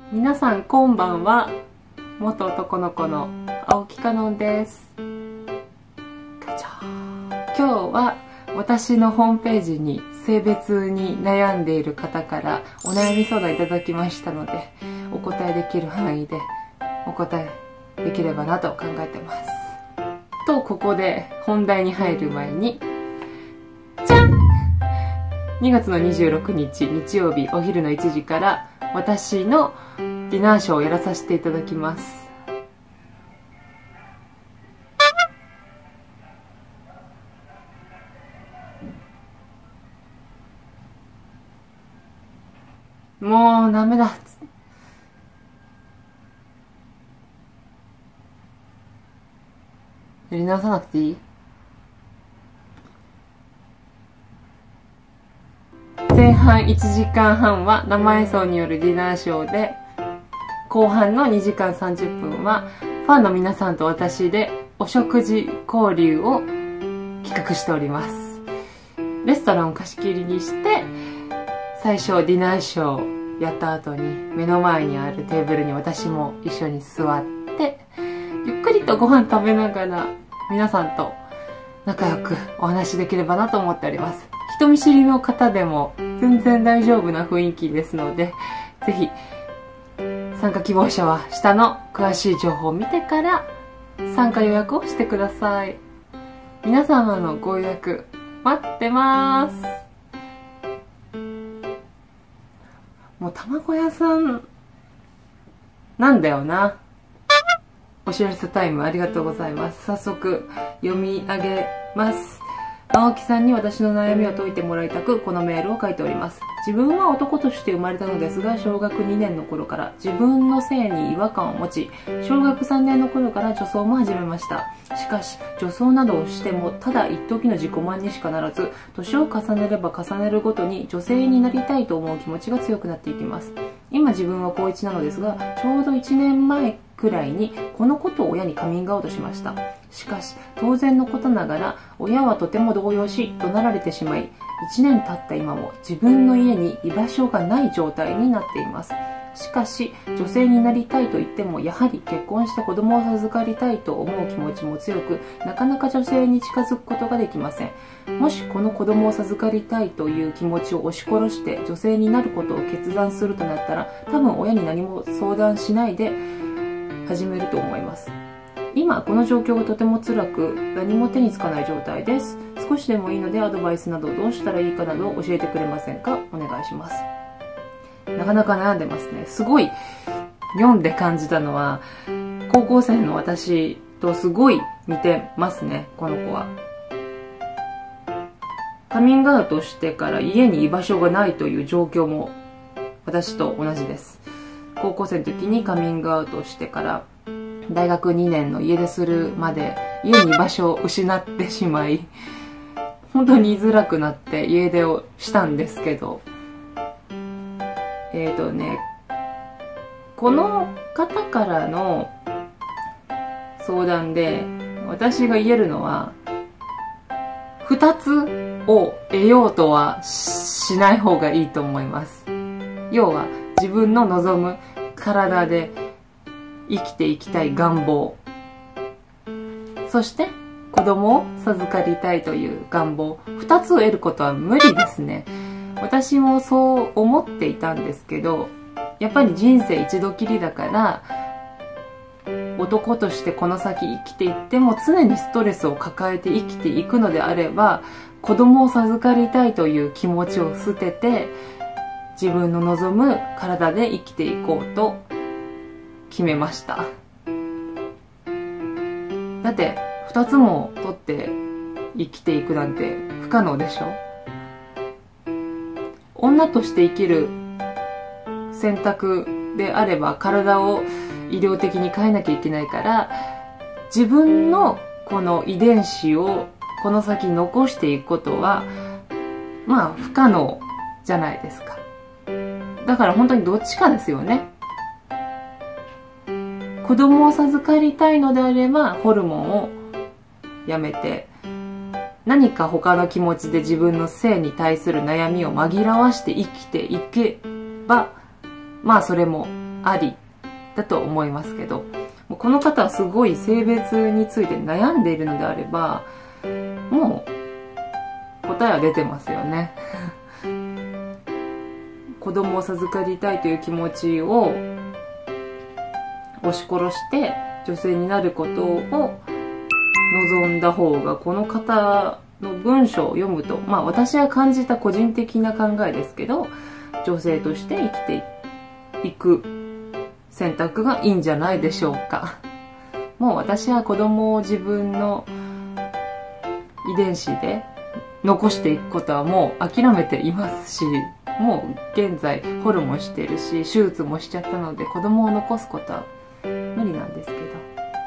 皆さんこんばんは。元男の子の青木かのんです。今日は私のホームページに性別に悩んでいる方からお悩み相談いただきましたので、お答えできる範囲でお答えできればなと考えてます。と、ここで本題に入る前に、じゃん！2月の26日日曜日お昼の1時から私のディナーショーをやらさせていただきます。もうダメだ。やり直さなくていい？前半1時間半は生演奏によるディナーショーで、後半の2時間30分はファンの皆さんと私でお食事交流を企画しております。レストランを貸し切りにして、最初ディナーショーやった後に目の前にあるテーブルに私も一緒に座って、ゆっくりとご飯食べながら皆さんと仲良くお話しできればなと思っております。人見知りの方でも全然大丈夫な雰囲気ですので、ぜひ参加希望者は下の詳しい情報を見てから参加予約をしてください。皆様のご予約待ってます。もう卵屋さんなんだよな。お知らせタイムありがとうございます。早速読み上げます。青木さんに私の悩みを解いてもらいたく、このメールを書いております。自分は男として生まれたのですが、小学2年の頃から自分の性に違和感を持ち、小学3年の頃から女装も始めました。しかし、女装などをしてもただ一時の自己満にしかならず、年を重ねれば重ねるごとに女性になりたいと思う気持ちが強くなっていきます。今自分は高1なのですが、ちょうど1年前くらいにこのことを親にカミングアウトしました。しかし当然のことながら親はとても動揺し怒鳴られてしまい、1年経った今も自分の家に居場所がない状態になっています。しかし女性になりたいと言っても、やはり結婚して子供を授かりたいと思う気持ちも強く、なかなか女性に近づくことができません。もしこの子供を授かりたいという気持ちを押し殺して女性になることを決断するとなったら、多分親に何も相談しないで始めると思います。今この状況がとても辛く、何も手につかない状態です。少しでもいいのでアドバイスなどどうしたらいいかなど教えてくれませんか？お願いします。なかなか悩んでますね。すごい読んで感じたのは、高校生の私とすごい似てますね、この子は。カミングアウトしてから家に居場所がないという状況も私と同じです。高校生の時にカミングアウトしてから大学2年の家出するまで家に居場所を失ってしまい、本当に居づらくなって家出をしたんですけど、この方からの相談で私が言えるのは、2つを得ようとはしない方がいいと思います。要は自分の望む体で生きていきたい願望、そして子供を授かりたいという願望、2つを得ることは無理ですね。私もそう思っていたんですけど、やっぱり人生一度きりだから、男としてこの先生きていっても常にストレスを抱えて生きていくのであれば、子供を授かりたいという気持ちを捨てて、自分の望む体で生きていこうと決めました。だって2つも取って生きていくなんて不可能でしょ。女として生きる選択であれば体を医療的に変えなきゃいけないから、自分のこの遺伝子をこの先残していくことはまあ不可能じゃないですか。だから本当にどっちかですよね。子供を授かりたいのであればホルモンをやめて、何か他の気持ちで自分の性に対する悩みを紛らわして生きていけば、まあそれもありだと思いますけど、この方はすごい性別について悩んでいるのであれば、もう答えは出てますよね。子供を授かりたいという気持ちを押し殺して女性になることを望んだ方が、この方の文章を読むと、私は感じた個人的な考えですけど、女性として生きていく選択がいいんじゃないでしょうか。もう私は子供を自分の遺伝子で残していくことはもう諦めていますし、もう現在ホルモンしてるし、手術もしちゃったので子供を残すことは無理なんですけど、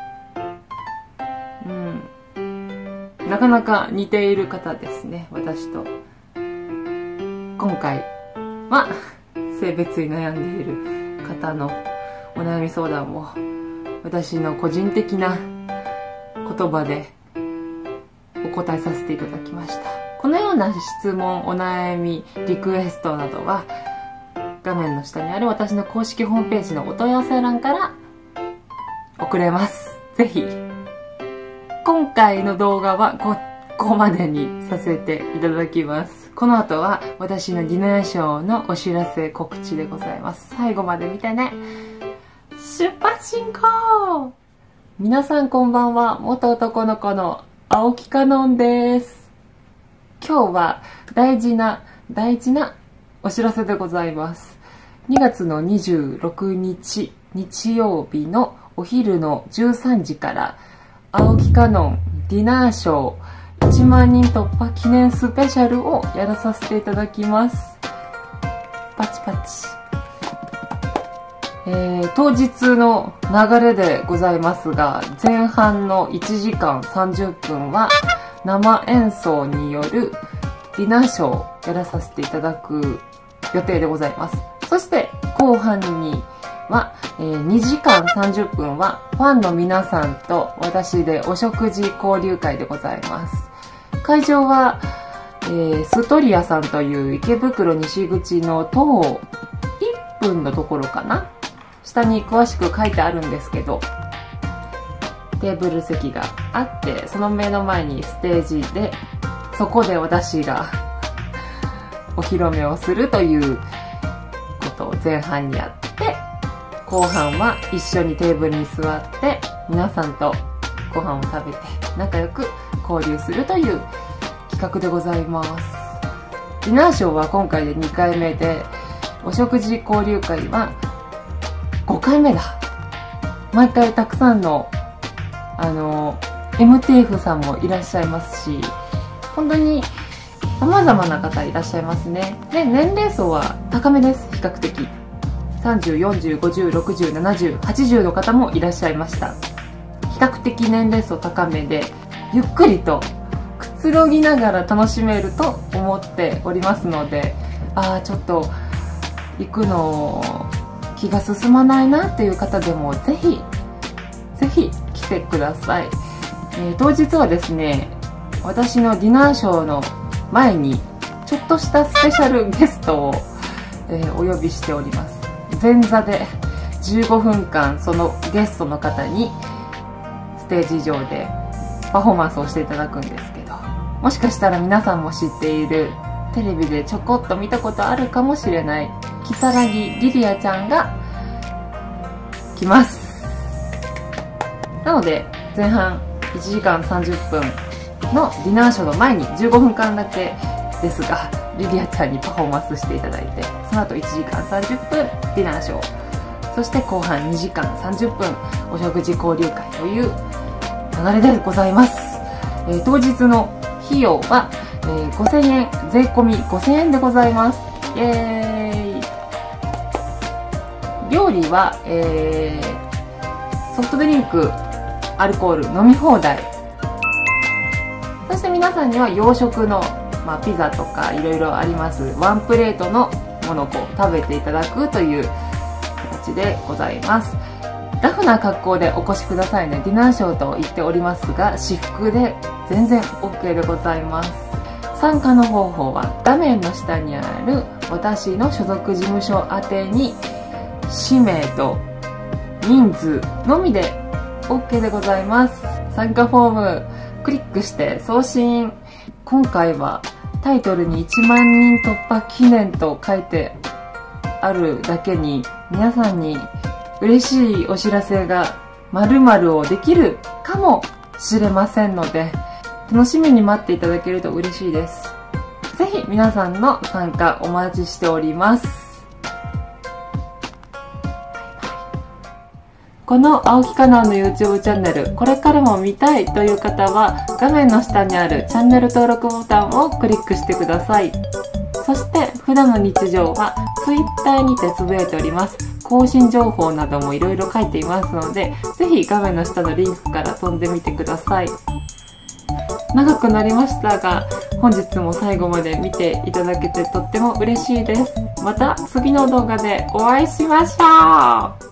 なかなか似ている方ですね、私と。今回は性別に悩んでいる方のお悩み相談を私の個人的な言葉でお答えさせていただきました。このような質問、お悩み、リクエストなどは画面の下にある私の公式ホームページのお問い合わせ欄から送れます。ぜひ。今回の動画はここまでにさせていただきます。この後は私のディナーショーのお知らせ告知でございます。最後まで見てね。出発進行！皆さんこんばんは。元男の子の青木かのんです。今日は大事なお知らせでございます。2月の26日日曜日のお昼の13時から青木かのんディナーショー1万人突破記念スペシャルをやらさせていただきます。パチパチ。当日の流れでございますが、前半の1時間30分は生演奏によるディナーショーをやらさせていただく予定でございます。そして後半には、2時間30分はファンの皆さんと私でお食事交流会でございます。会場は、ストリアさんという池袋西口の徒歩1分のところかな。下に詳しく書いてあるんですけど、テーブル席があって、その目の前にステージで、そこで私がお披露目をするということを前半にやって、後半は一緒にテーブルに座って皆さんとご飯を食べて仲良く交流するという企画でございます。ディナーショーは今回で2回目で、お食事交流会は5回目だ。毎回たくさんのMTF さんもいらっしゃいますし、本当に様々な方いらっしゃいますね。で、年齢層は高めです。比較的30、40、50、60、70、80の方もいらっしゃいました。比較的年齢層高めで、ゆっくりとくつろぎながら楽しめると思っておりますので、ちょっと行くの気が進まないなっていう方でもぜひ来てください。当日はですね、私のディナーショーの前にちょっとしたスペシャルゲストを、お呼びしております。前座で15分間そのゲストの方にステージ上でパフォーマンスをしていただくんですけど、もしかしたら皆さんも知っている、テレビでちょこっと見たことあるかもしれない如月リリアちゃんが来ます。なので前半1時間30分のディナーショーの前に15分間だけですが、リリアちゃんにパフォーマンスしていただいて、その後1時間30分ディナーショー、そして後半2時間30分お食事交流会という流れでございます。当日の費用は、5000円、税込み5000円でございます。イエーイ。料理は、ソフトドリンク、アルコール飲み放題、そして皆さんには洋食の、ピザとかいろいろありますワンプレートのものを食べていただくという形でございます。ラフな格好でお越しくださいね。ディナーショーと言っておりますが、私服で全然 OK でございます。参加の方法は画面の下にある私の所属事務所宛てに氏名と人数のみで OK でございます。参加フォームクリックして送信。今回はタイトルに1万人突破記念と書いてあるだけに、皆さんに嬉しいお知らせが〇〇をできるかもしれませんので、楽しみに待っていただけると嬉しいです。ぜひ皆さんの参加お待ちしております。この青木かなの YouTube チャンネル、これからも見たいという方は、画面の下にあるチャンネル登録ボタンをクリックしてください。そして、普段の日常は Twitter にてつぶやいております。更新情報などもいろいろ書いていますので、ぜひ画面の下のリンクから飛んでみてください。長くなりましたが、本日も最後まで見ていただけてとっても嬉しいです。また次の動画でお会いしましょう。